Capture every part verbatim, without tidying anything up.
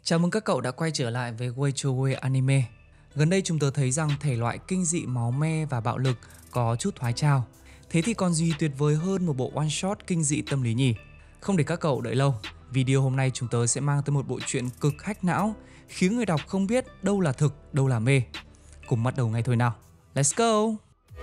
Chào mừng các cậu đã quay trở lại với Way to Way Anime. Gần đây chúng tớ thấy rằng thể loại kinh dị máu me và bạo lực có chút thoái trào. Thế thì còn gì tuyệt vời hơn một bộ one shot kinh dị tâm lý nhỉ? Không để các cậu đợi lâu, video hôm nay chúng tớ sẽ mang tới một bộ truyện cực hack não, khiến người đọc không biết đâu là thực, đâu là mê. Cùng bắt đầu ngay thôi nào. Let's go!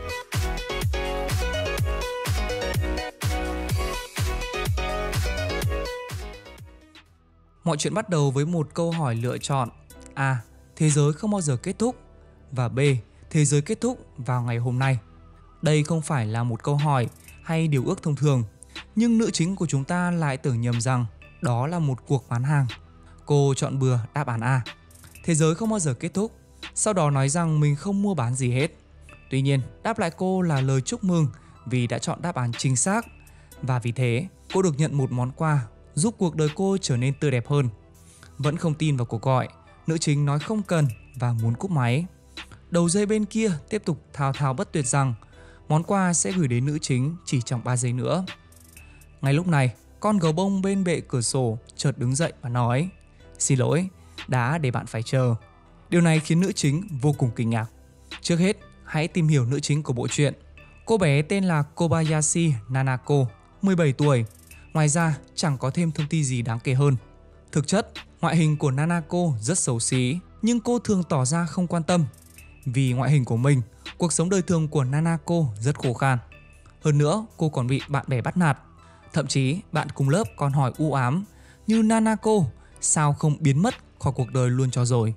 Mọi chuyện bắt đầu với một câu hỏi lựa chọn: A. Thế giới không bao giờ kết thúc, và B. Thế giới kết thúc vào ngày hôm nay. Đây không phải là một câu hỏi hay điều ước thông thường, nhưng nữ chính của chúng ta lại tưởng nhầm rằng đó là một cuộc bán hàng. Cô chọn bừa đáp án A. Thế giới không bao giờ kết thúc, sau đó nói rằng mình không mua bán gì hết. Tuy nhiên, đáp lại cô là lời chúc mừng vì đã chọn đáp án chính xác, và vì thế cô được nhận một món quà giúp cuộc đời cô trở nên tươi đẹp hơn. Vẫn không tin vào cuộc gọi, nữ chính nói không cần và muốn cúp máy. Đầu dây bên kia tiếp tục thao thao bất tuyệt rằng món quà sẽ gửi đến nữ chính chỉ trong ba giây nữa. Ngay lúc này, con gấu bông bên bệ cửa sổ chợt đứng dậy và nói: "Xin lỗi, đã để bạn phải chờ." Điều này khiến nữ chính vô cùng kinh ngạc. Trước hết, hãy tìm hiểu nữ chính của bộ truyện. Cô bé tên là Kobayashi Nanako, mười bảy tuổi. Ngoài ra, chẳng có thêm thông tin gì đáng kể hơn. Thực chất, ngoại hình của Nanako rất xấu xí, nhưng cô thường tỏ ra không quan tâm. Vì ngoại hình của mình, cuộc sống đời thường của Nanako rất khô khan. Hơn nữa, cô còn bị bạn bè bắt nạt. Thậm chí, bạn cùng lớp còn hỏi u ám như Nanako sao không biến mất khỏi cuộc đời luôn cho rồi.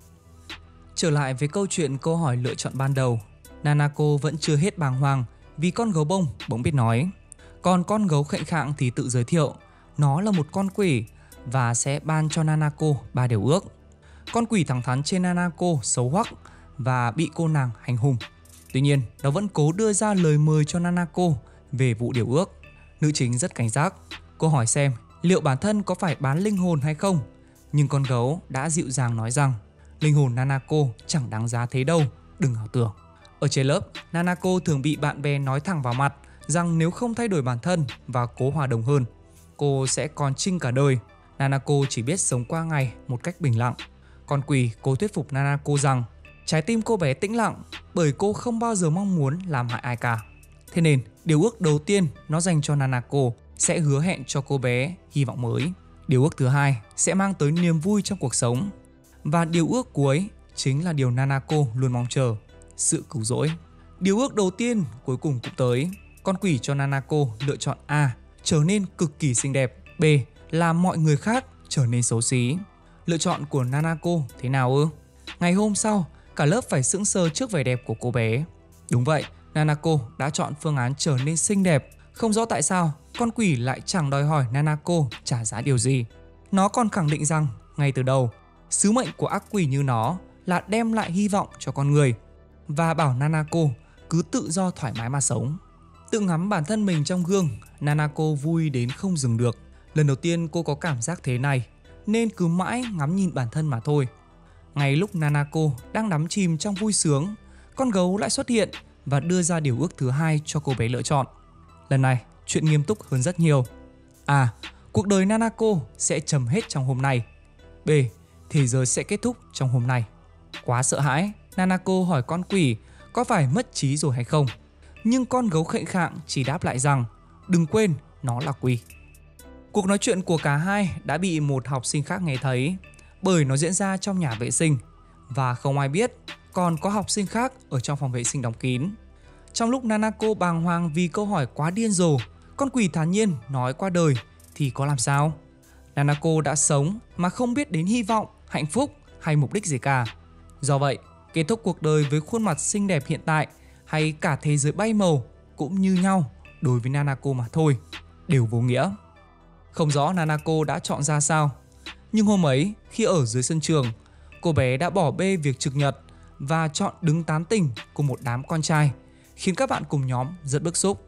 Trở lại với câu chuyện câu hỏi lựa chọn ban đầu, Nanako vẫn chưa hết bàng hoàng vì con gấu bông bỗng biết nói. Còn con gấu khệnh khạng thì tự giới thiệu nó là một con quỷ và sẽ ban cho Nanako ba điều ước. Con quỷ thẳng thắn trên Nanako xấu hoắc và bị cô nàng hành hung. Tuy nhiên, nó vẫn cố đưa ra lời mời cho Nanako về vụ điều ước. Nữ chính rất cảnh giác. Cô hỏi xem liệu bản thân có phải bán linh hồn hay không. Nhưng con gấu đã dịu dàng nói rằng linh hồn Nanako chẳng đáng giá thế đâu, đừng ảo tưởng. Ở trên lớp, Nanako thường bị bạn bè nói thẳng vào mặt rằng nếu không thay đổi bản thân và cố hòa đồng hơn, cô sẽ còn chinh cả đời. Nanako chỉ biết sống qua ngày một cách bình lặng. Con quỷ cố thuyết phục Nanako rằng trái tim cô bé tĩnh lặng bởi cô không bao giờ mong muốn làm hại ai cả. Thế nên, điều ước đầu tiên nó dành cho Nanako sẽ hứa hẹn cho cô bé hy vọng mới. Điều ước thứ hai sẽ mang tới niềm vui trong cuộc sống. Và điều ước cuối chính là điều Nanako luôn mong chờ: sự cứu rỗi. Điều ước đầu tiên cuối cùng cũng tới. Con quỷ cho Nanako lựa chọn A. Trở nên cực kỳ xinh đẹp. B. Làm mọi người khác trở nên xấu xí. Lựa chọn của Nanako thế nào ư? Ngày hôm sau, cả lớp phải sững sờ trước vẻ đẹp của cô bé. Đúng vậy, Nanako đã chọn phương án trở nên xinh đẹp. Không rõ tại sao con quỷ lại chẳng đòi hỏi Nanako trả giá điều gì. Nó còn khẳng định rằng ngay từ đầu, sứ mệnh của ác quỷ như nó là đem lại hy vọng cho con người và bảo Nanako cứ tự do thoải mái mà sống. Tự ngắm bản thân mình trong gương, Nanako vui đến không dừng được. Lần đầu tiên cô có cảm giác thế này, nên cứ mãi ngắm nhìn bản thân mà thôi. Ngay lúc Nanako đang đắm chìm trong vui sướng, con gấu lại xuất hiện và đưa ra điều ước thứ hai cho cô bé lựa chọn. Lần này, chuyện nghiêm túc hơn rất nhiều. A. Cuộc đời Nanako sẽ chấm hết trong hôm nay. B. Thế giới sẽ kết thúc trong hôm nay. Quá sợ hãi, Nanako hỏi con quỷ có phải mất trí rồi hay không. Nhưng con gấu khệnh khạng chỉ đáp lại rằng đừng quên nó là quỷ. Cuộc nói chuyện của cả hai đã bị một học sinh khác nghe thấy, bởi nó diễn ra trong nhà vệ sinh và không ai biết còn có học sinh khác ở trong phòng vệ sinh đóng kín. Trong lúc Nanako bàng hoàng vì câu hỏi quá điên rồ, con quỷ thản nhiên nói qua đời thì có làm sao? Nanako đã sống mà không biết đến hy vọng, hạnh phúc hay mục đích gì cả. Do vậy, kết thúc cuộc đời với khuôn mặt xinh đẹp hiện tại hay cả thế giới bay màu cũng như nhau đối với Nanako mà thôi, đều vô nghĩa. Không rõ Nanako đã chọn ra sao, nhưng hôm ấy khi ở dưới sân trường, cô bé đã bỏ bê việc trực nhật và chọn đứng tán tỉnh cùng một đám con trai, khiến các bạn cùng nhóm rất bức xúc.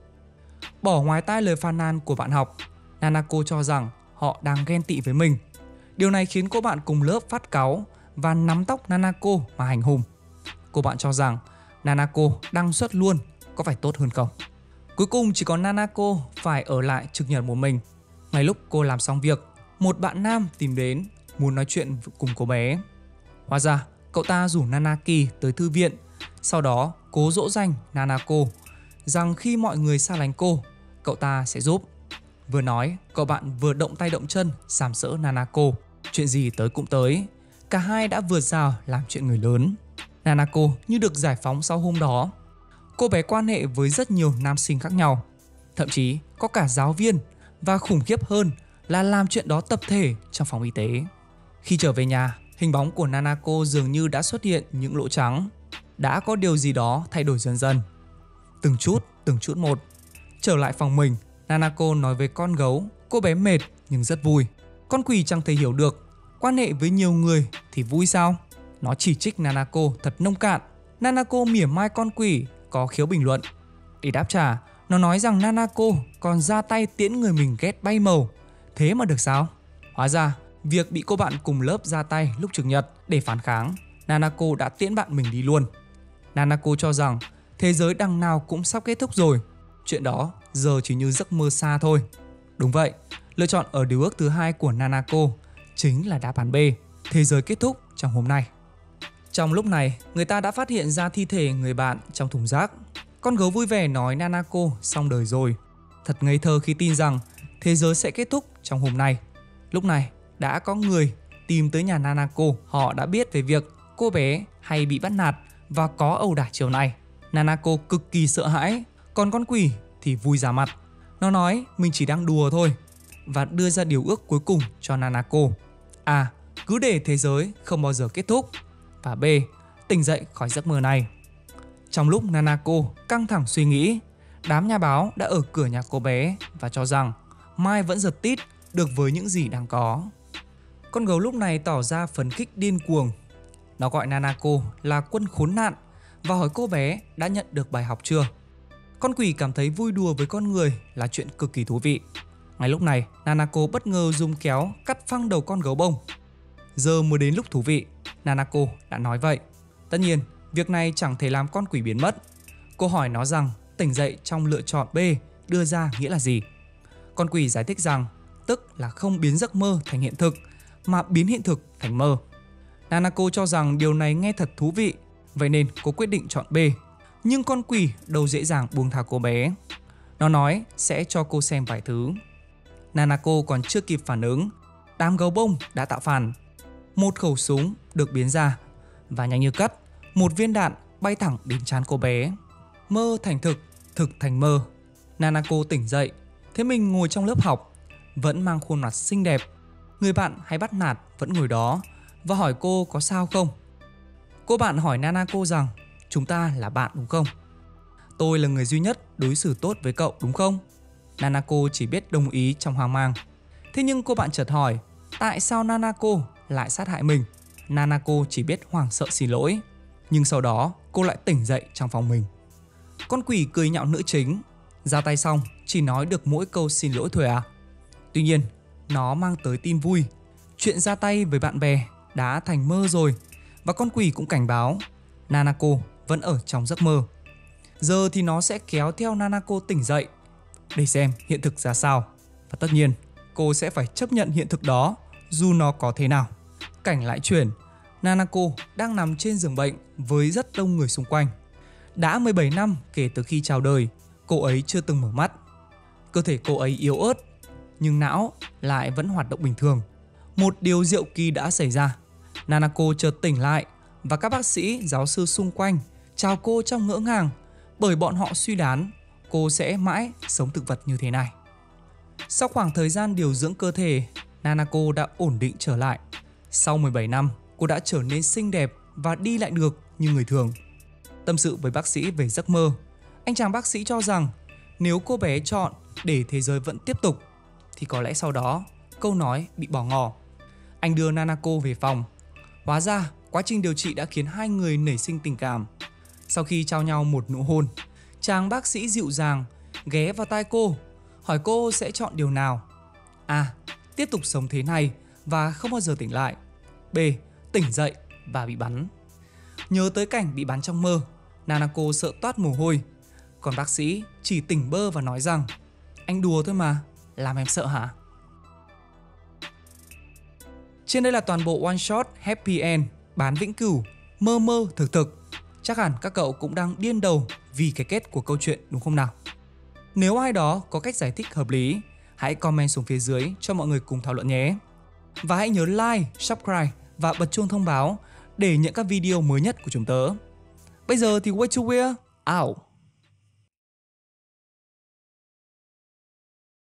Bỏ ngoài tai lời phàn nàn của bạn học, Nanako cho rằng họ đang ghen tị với mình. Điều này khiến cô bạn cùng lớp phát cáu và nắm tóc Nanako mà hành hung. Cô bạn cho rằng Nanako đăng xuất luôn, có phải tốt hơn không? Cuối cùng chỉ có Nanako phải ở lại trực nhật một mình. Ngay lúc cô làm xong việc, một bạn nam tìm đến muốn nói chuyện cùng cô bé. Hóa ra cậu ta rủ Nanaki tới thư viện, sau đó cố dỗ dành Nanako rằng khi mọi người xa lánh cô, cậu ta sẽ giúp. Vừa nói, cậu bạn vừa động tay động chân sàm sỡ Nanako. Chuyện gì tới cũng tới, cả hai đã vượt rào làm chuyện người lớn. Nanako như được giải phóng sau hôm đó. Cô bé quan hệ với rất nhiều nam sinh khác nhau, thậm chí có cả giáo viên, và khủng khiếp hơn là làm chuyện đó tập thể trong phòng y tế. Khi trở về nhà, hình bóng của Nanako dường như đã xuất hiện những lỗ trắng. Đã có điều gì đó thay đổi dần dần, từng chút, từng chút một. Trở lại phòng mình, Nanako nói với con gấu cô bé mệt nhưng rất vui. Con quỷ chẳng thể hiểu được, quan hệ với nhiều người thì vui sao? Nó chỉ trích Nanako thật nông cạn. Nanako mỉa mai con quỷ có khiếu bình luận. Để đáp trả, nó nói rằng Nanako còn ra tay tiễn người mình ghét bay màu. Thế mà được sao? Hóa ra, việc bị cô bạn cùng lớp ra tay lúc trực nhật để phản kháng, Nanako đã tiễn bạn mình đi luôn. Nanako cho rằng thế giới đằng nào cũng sắp kết thúc rồi. Chuyện đó giờ chỉ như giấc mơ xa thôi. Đúng vậy, lựa chọn ở điều ước thứ hai của Nanako chính là đáp án B, thế giới kết thúc trong hôm nay. Trong lúc này, người ta đã phát hiện ra thi thể người bạn trong thùng rác. Con gấu vui vẻ nói Nanako xong đời rồi. Thật ngây thơ khi tin rằng thế giới sẽ kết thúc trong hôm nay. Lúc này, đã có người tìm tới nhà Nanako. Họ đã biết về việc cô bé hay bị bắt nạt và có ẩu đả chiều nay. Nanako cực kỳ sợ hãi, còn con quỷ thì vui ra mặt. Nó nói mình chỉ đang đùa thôi và đưa ra điều ước cuối cùng cho Nanako. A. Cứ để thế giới không bao giờ kết thúc. Và B. Tỉnh dậy khỏi giấc mơ này. Trong lúc Nanako căng thẳng suy nghĩ, đám nhà báo đã ở cửa nhà cô bé và cho rằng mai vẫn giật tít được với những gì đang có. Con gấu lúc này tỏ ra phấn khích điên cuồng. Nó gọi Nanako là quân khốn nạn và hỏi cô bé đã nhận được bài học chưa. Con quỷ cảm thấy vui đùa với con người là chuyện cực kỳ thú vị. Ngay lúc này, Nanako bất ngờ dùng kéo cắt phăng đầu con gấu bông. Giờ mới đến lúc thú vị, Nanako đã nói vậy. Tất nhiên, việc này chẳng thể làm con quỷ biến mất. Cô hỏi nó rằng tỉnh dậy trong lựa chọn B đưa ra nghĩa là gì. Con quỷ giải thích rằng tức là không biến giấc mơ thành hiện thực, mà biến hiện thực thành mơ. Nanako cho rằng điều này nghe thật thú vị, vậy nên cô quyết định chọn B. Nhưng con quỷ đâu dễ dàng buông tha cô bé. Nó nói sẽ cho cô xem vài thứ. Nanako còn chưa kịp phản ứng, đám gấu bông đã tạo phản. Một khẩu súng được biến ra và nhanh như cắt, một viên đạn bay thẳng đến trán cô bé. Mơ thành thực, thực thành mơ. Nanako tỉnh dậy, thấy mình ngồi trong lớp học, vẫn mang khuôn mặt xinh đẹp. Người bạn hay bắt nạt vẫn ngồi đó và hỏi cô có sao không. Cô bạn hỏi Nanako rằng chúng ta là bạn đúng không? Tôi là người duy nhất đối xử tốt với cậu đúng không? Nanako chỉ biết đồng ý trong hoang mang. Thế nhưng cô bạn chợt hỏi tại sao Nanako lại sát hại mình. Nanako chỉ biết hoảng sợ xin lỗi. Nhưng sau đó cô lại tỉnh dậy trong phòng mình. Con quỷ cười nhạo nữ chính. Ra tay xong chỉ nói được mỗi câu xin lỗi thôi à? Tuy nhiên nó mang tới tin vui. Chuyện ra tay với bạn bè đã thành mơ rồi. Và con quỷ cũng cảnh báo Nanako vẫn ở trong giấc mơ. Giờ thì nó sẽ kéo theo Nanako tỉnh dậy để xem hiện thực ra sao. Và tất nhiên cô sẽ phải chấp nhận hiện thực đó dù nó có thế nào. Cảnh lại chuyển, Nanako đang nằm trên giường bệnh với rất đông người xung quanh. Đã mười bảy năm kể từ khi chào đời, cô ấy chưa từng mở mắt. Cơ thể cô ấy yếu ớt, nhưng não lại vẫn hoạt động bình thường. Một điều diệu kỳ đã xảy ra. Nanako chợt tỉnh lại và các bác sĩ, giáo sư xung quanh chào cô trong ngỡ ngàng, bởi bọn họ suy đoán cô sẽ mãi sống thực vật như thế này. Sau khoảng thời gian điều dưỡng cơ thể, Nanako đã ổn định trở lại. Sau mười bảy năm, cô đã trở nên xinh đẹp và đi lại được như người thường. Tâm sự với bác sĩ về giấc mơ, anh chàng bác sĩ cho rằng nếu cô bé chọn để thế giới vẫn tiếp tục thì có lẽ sau đó câu nói bị bỏ ngỏ. Anh đưa Nanako về phòng. Hóa ra quá trình điều trị đã khiến hai người nảy sinh tình cảm. Sau khi trao nhau một nụ hôn, chàng bác sĩ dịu dàng ghé vào tai cô, hỏi cô sẽ chọn điều nào. A. Tiếp tục sống thế này và không bao giờ tỉnh lại. B. Tỉnh dậy và bị bắn. Nhớ tới cảnh bị bắn trong mơ, Nanako sợ toát mồ hôi. Còn bác sĩ chỉ tỉnh bơ và nói rằng anh đùa thôi mà, làm em sợ hả? Trên đây là toàn bộ one shot happy end, bán vĩnh cửu, mơ mơ thực thực. Chắc hẳn các cậu cũng đang điên đầu vì cái kết của câu chuyện đúng không nào? Nếu ai đó có cách giải thích hợp lý, hãy comment xuống phía dưới cho mọi người cùng thảo luận nhé. Và hãy nhớ like, subscribe và bật chuông thông báo để nhận các video mới nhất của chúng tớ. Bây giờ thì wait to wear out.